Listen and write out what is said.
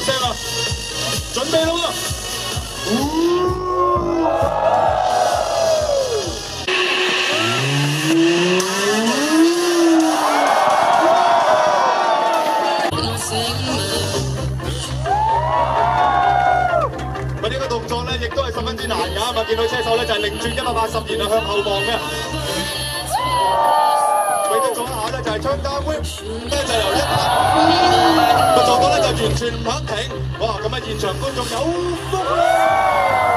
聲啊！準備啦喎！ 佢呢個動作咧，亦都係十分之難㗎嘛！見到車手咧就係擰轉180，然後向後望嘅。佢都做一下咧就係槍單 whip， 咧就由1拍，個做到咧就完全唔肯停。哇！咁啊現場觀眾有福啦！